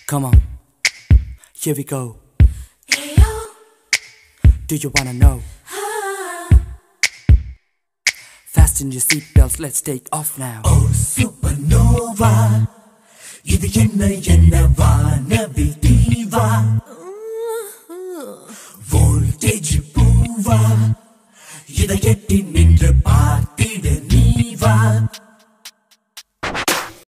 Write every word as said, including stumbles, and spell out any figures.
Come on, here we go. Do you wanna know? Fasten your seatbelts, let's take off now. Oh supernova, இது என்ன என்ன வானவிதீவா, voltage பூவா, இதை எட்டி நின்று பார்த்து